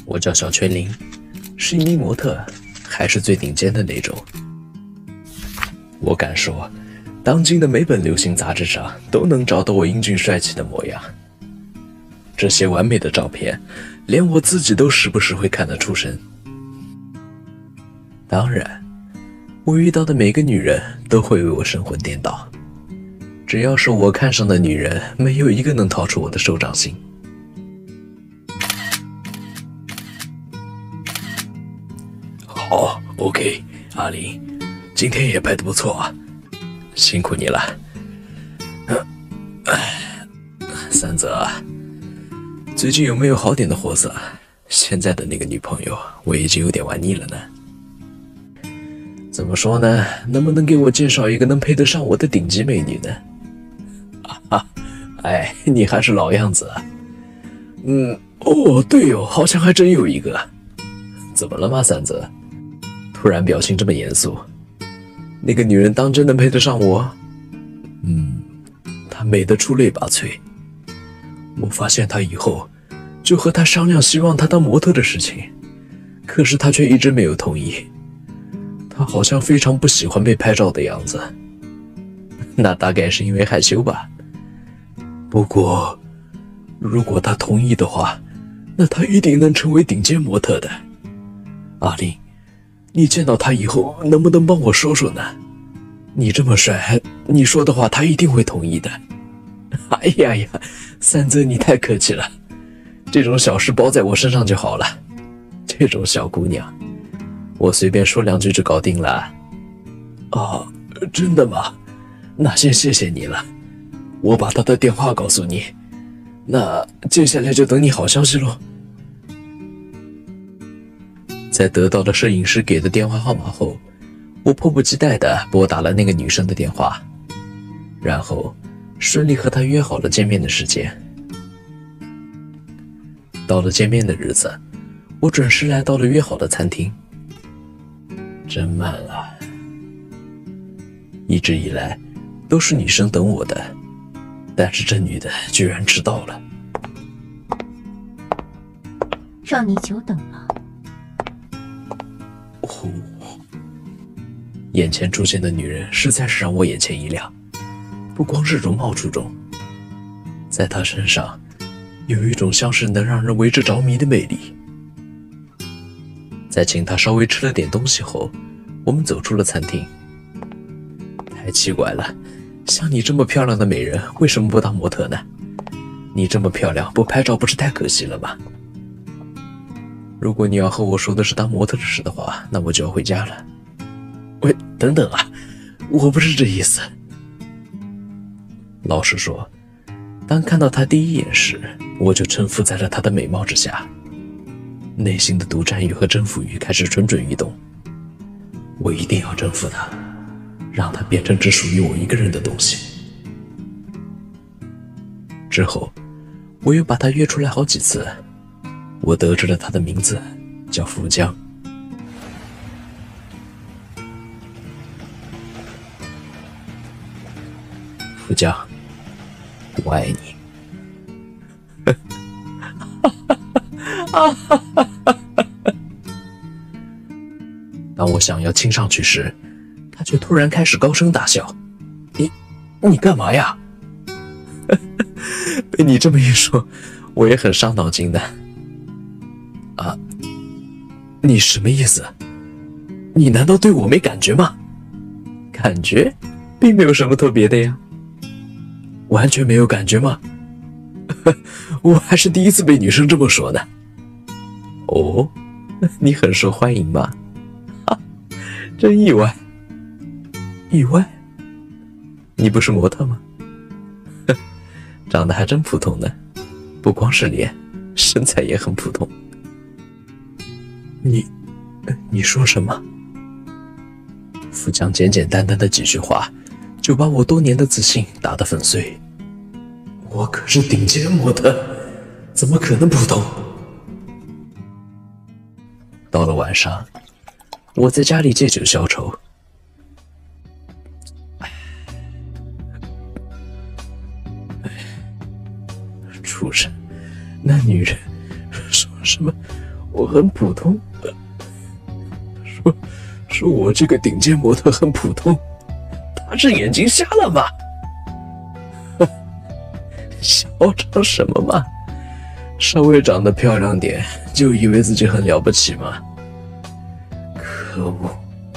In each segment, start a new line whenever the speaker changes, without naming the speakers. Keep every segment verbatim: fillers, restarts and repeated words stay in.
我叫小泉绫，是一名模特，还是最顶尖的那种。我敢说，当今的每本流行杂志上都能找到我英俊帅气的模样。这些完美的照片，连我自己都时不时会看得出神。当然，我遇到的每个女人都会为我神魂颠倒，只要是我看上的女人，没有一个能逃出我的手掌心。好 ，OK， 阿玲，今天也拍得不错啊，辛苦你了。三泽，最近有没有好点的货色？现在的那个女朋友，我已经有点玩腻了呢。怎么说呢？能不能给我介绍一个能配得上我的顶级美女呢？啊，哎，你还是老样子啊。嗯，哦，对哦，好像还真有一个。怎么了吗，三泽？突然表情这么严肃。那个女人当真能配得上我？嗯，她美得出类拔萃。我发现她以后，就和她商量希望她当模特的事情，可是她却一直没有同意。她好像非常不喜欢被拍照的样子，那大概是因为害羞吧。不过，如果她同意的话，那她一定能成为顶尖模特的。阿玲，你见到她以后能不能帮我说说呢？你这么帅，你说的话她一定会同意的。哎呀呀，三泽你太客气了，这种小事包在我身上就好了。这种小姑娘，我随便说两句就搞定了。哦，真的吗？那先谢谢你了，我把她的电话告诉你。那接下来就等你好消息咯。在得到了摄影师给的电话号码后，我迫不及待地拨打了那个女生的电话，然后顺利和她约好了见面的时间。到了见面的日子，我准时来到了约好的餐厅。真慢啊，一直以来都是女生等我的，但是这女的居然迟到了。
让你久等了。
哦，眼前出现的女人实在是让我眼前一亮，不光是容貌出众，在她身上有一种像是能让人为之着迷的魅力。在请她稍微吃了点东西后，我们走出了餐厅。太奇怪了，像你这么漂亮的美人，为什么不当模特呢？你这么漂亮，不拍照不是太可惜了吗？如果你要和我说的是当模特的事的话，那我就要回家了。喂，等等啊，我不是这意思。老实说，当看到她第一眼时，我就臣服在了她的美貌之下，内心的独占欲和征服欲开始蠢蠢欲动。我一定要征服她，让她变成只属于我一个人的东西。之后，我又把她约出来好几次。我得知了她的名字叫富江。富江，我爱你。当我想要亲上去时，她却突然开始高声大笑。你，你干嘛呀？被你这么一说，我也很伤脑筋的。啊，你什么意思？你难道对我没感觉吗？感觉并没有什么特别的呀。完全没有感觉吗？我还是第一次被女生这么说呢。哦，你很受欢迎吗？哈，真意外。意外？你不是模特吗？长得还真普通呢，不光是脸，身材也很普通。你，你说什么？富江简简单单的几句话，就把我多年的自信打得粉碎。我可是顶尖模特，怎么可能普通？到了晚上，我在家里借酒消愁。畜生，那女人说什么我很普通，说说我这个顶尖模特很普通，他是眼睛瞎了吗？嚣张什么嘛？稍微长得漂亮点，就以为自己很了不起吗？可恶！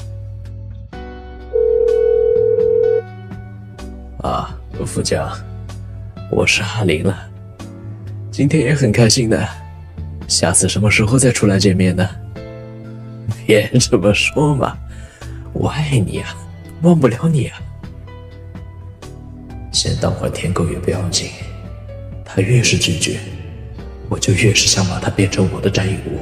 啊，副将，我是阿林了，今天也很开心的，下次什么时候再出来见面呢？别这么说嘛，我爱你啊，忘不了你啊。先当会舔狗也不要紧，他越是拒绝，我就越是想把他变成我的占有物。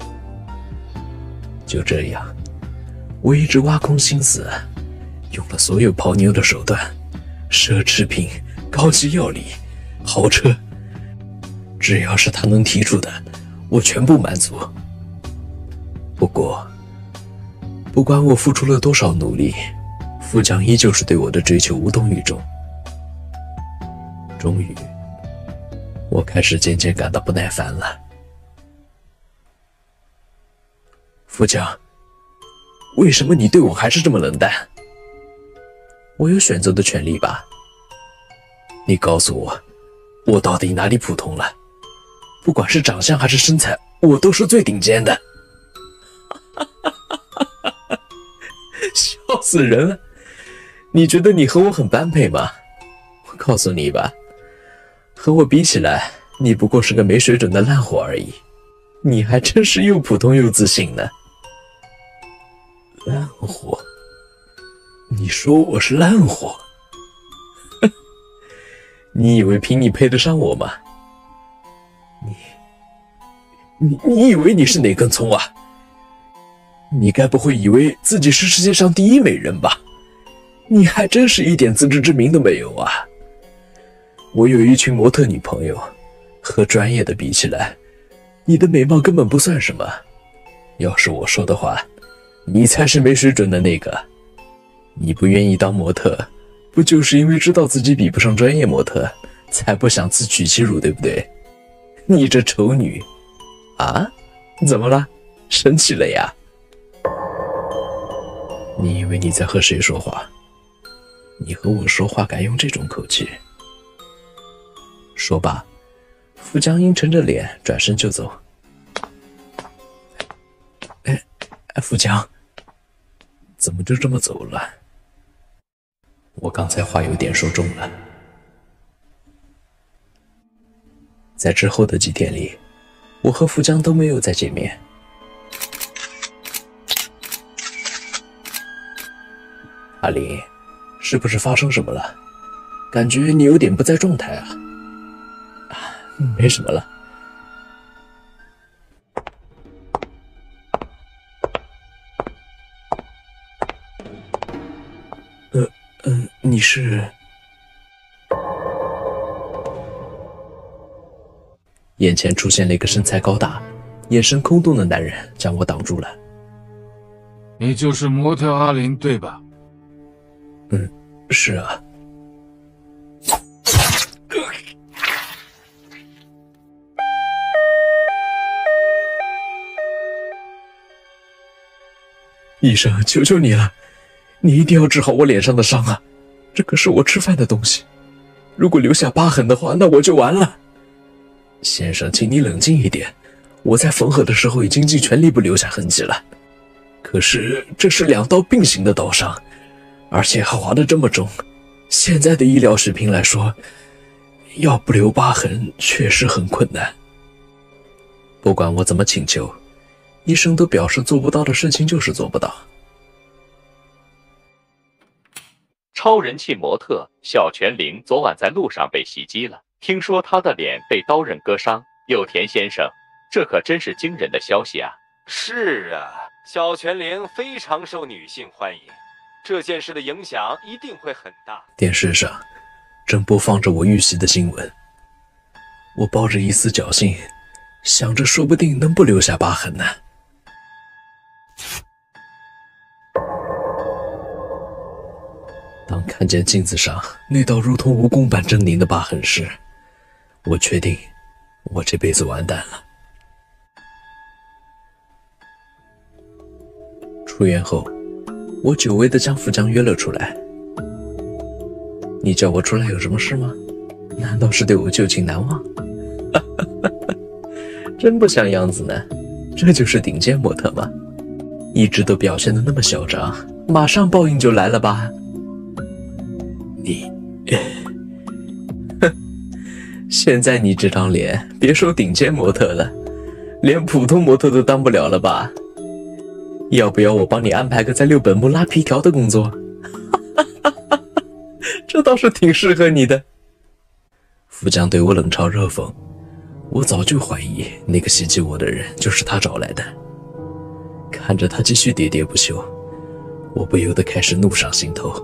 就这样，我一直挖空心思，用了所有泡妞的手段，奢侈品、高级药理、豪车，只要是他能提出的，我全部满足。不过，不管我付出了多少努力，副将依旧是对我的追求无动于衷。终于，我开始渐渐感到不耐烦了。副将，为什么你对我还是这么冷淡？我有选择的权利吧？你告诉我，我到底哪里普通了？不管是长相还是身材，我都是最顶尖的。笑死人了！你觉得你和我很般配吗？我告诉你吧，和我比起来，你不过是个没水准的烂货而已。你还真是又普通又自信呢。烂货？你说我是烂货？你以为凭你配得上我吗？你你你以为你是哪根葱啊？你该不会以为自己是世界上第一美人吧？你还真是一点自知之明都没有啊！我有一群模特女朋友，和专业的比起来，你的美貌根本不算什么。要是我说的话，你才是没水准的那个。你不愿意当模特，不就是因为知道自己比不上专业模特，才不想自取其辱，对不对？你这丑女！啊？怎么了？生气了呀？你以为你在和谁说话？你和我说话敢用这种口气？说罢，傅江阴沉着脸转身就走。哎，傅江，怎么就这么走了？我刚才话有点说重了。在之后的几天里，我和傅江都没有再见面。阿林，是不是发生什么了？感觉你有点不在状态啊。啊，没什么了。呃呃，你是？眼前出现了一个身材高大、眼神空洞的男人，将我挡住了。
你就是模特阿林，对吧？
嗯，是啊。医生，求求你了，你一定要治好我脸上的伤啊！这可是我吃饭的东西，如果留下疤痕的话，那我就完了。先生，请你冷静一点，我在缝合的时候已经尽全力不留下痕迹了。可是这是两刀并行的刀伤，而且还划得这么重，现在的医疗水平来说，要不留疤痕确实很困难。不管我怎么请求，医生都表示做不到的事情就是做不到。
超人气模特小泉玲昨晚在路上被袭击了，听说她的脸被刀刃割伤。有田先生，这可真是惊人的消息啊！
是啊，小泉玲非常受女性欢迎，这件事的影响一定会很大。
电视上正播放着我遇袭的新闻，我抱着一丝侥幸，想着说不定能不留下疤痕呢。当看见镜子上那道如同蜈蚣般狰狞的疤痕时，我确定我这辈子完蛋了。 出院后，我久违地将富江约了出来。你叫我出来有什么事吗？难道是对我旧情难忘？真不像样子呢，这就是顶尖模特吗？一直都表现得那么嚣张，马上报应就来了吧？你，哼，现在你这张脸，别说顶尖模特了，连普通模特都当不了了吧？要不要我帮你安排个在六本木拉皮条的工作？这倒是挺适合你的。富江对我冷嘲热讽，我早就怀疑那个袭击我的人就是他找来的。看着他继续喋喋不休，我不由得开始怒上心头。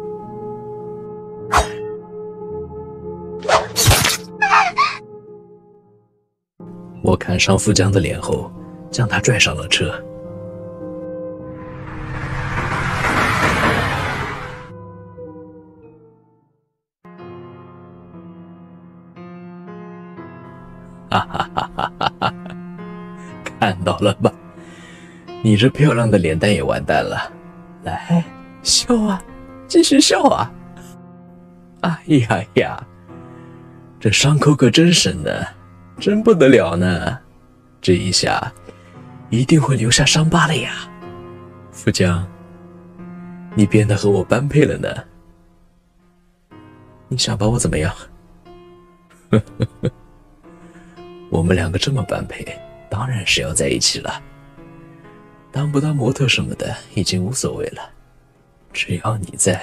我砍伤富江的脸后，将他拽上了车。哈哈哈哈哈哈！看到了吧，你这漂亮的脸蛋也完蛋了。来，笑啊，继续笑啊！哎呀呀，这伤口可真深呢，真不得了呢。这一下一定会留下伤疤了呀。富江，你变得和我般配了呢。你想把我怎么样？呵呵呵。我们两个这么般配，当然是要在一起了。当不当模特什么的已经无所谓了，只要你在。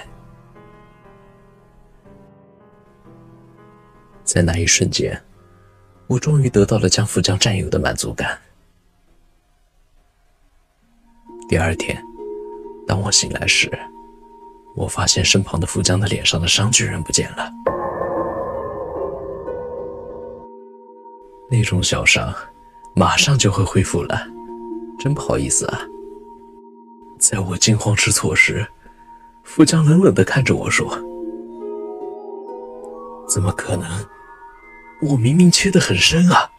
在那一瞬间，我终于得到了将富江占有的满足感。第二天，当我醒来时，我发现身旁的富江的脸上的伤居然不见了。那种小伤马上就会恢复了，真不好意思啊。在我惊慌失措时，富江冷冷地看着我说：怎么可能？我明明切得很深啊。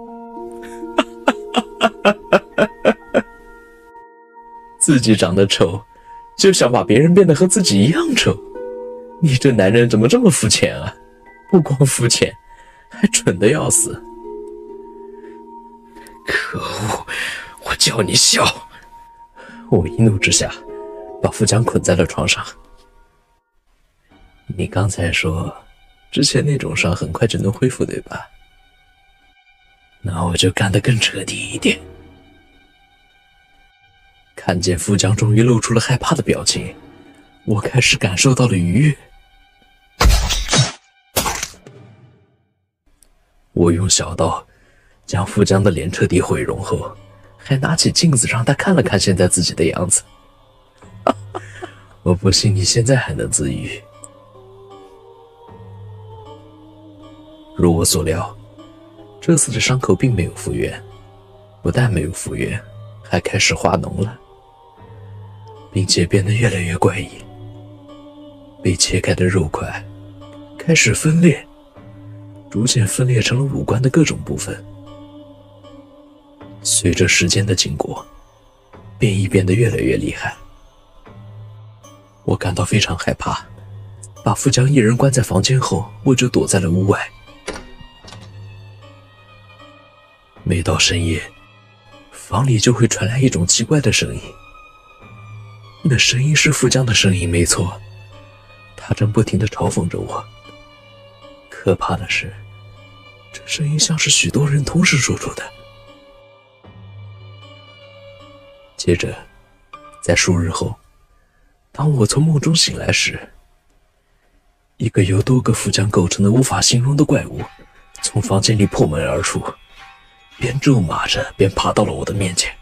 自己长得丑，就想把别人变得和自己一样丑，你这男人怎么这么肤浅啊？不光肤浅，还蠢得要死。可恶，我叫你笑！我一怒之下把富江捆在了床上。你刚才说之前那种伤很快就能恢复，对吧？那我就干得更彻底一点。看见富江终于露出了害怕的表情，我开始感受到了愉悦。我用小刀将富江的脸彻底毁容后，还拿起镜子让他看了看现在自己的样子。我不信你现在还能自愈。如我所料，这次的伤口并没有复原，不但没有复原，还开始化脓了，并且变得越来越怪异。被切开的肉块开始分裂，逐渐分裂成了五官的各种部分。随着时间的经过，变异变得越来越厉害。我感到非常害怕，把富江一人关在房间后，我就躲在了屋外。每到深夜，房里就会传来一种奇怪的声音。那声音是富江的声音，没错，他正不停地嘲讽着我。可怕的是，这声音像是许多人同时说出的。接着，在数日后，当我从梦中醒来时，一个由多个富江构成的无法形容的怪物从房间里破门而出，边咒骂着边爬到了我的面前。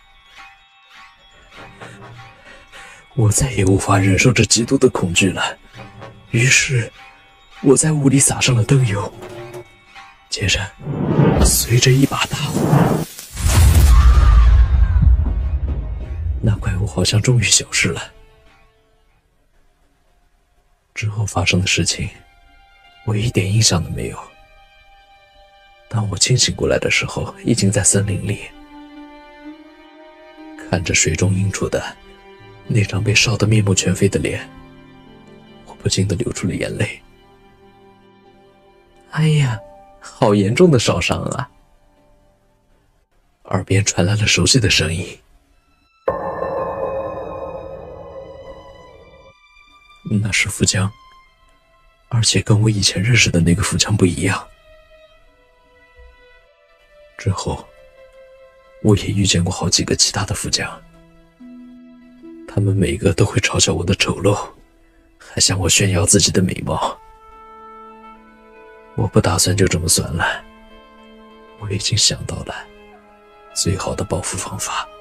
我再也无法忍受这极度的恐惧了，于是我在屋里撒上了灯油，接着随着一把大火，那怪物好像终于消失了。之后发生的事情，我一点印象都没有。当我清醒过来的时候，已经在森林里，看着水中映出的那张被烧得面目全非的脸，我不禁地流出了眼泪。哎呀，好严重的烧伤啊！耳边传来了熟悉的声音。那是富江，而且跟我以前认识的那个富江不一样。之后，我也遇见过好几个其他的富江，他们每个都会嘲笑我的丑陋，还向我炫耀自己的美貌。我不打算就这么算了，我已经想到了最好的报复方法。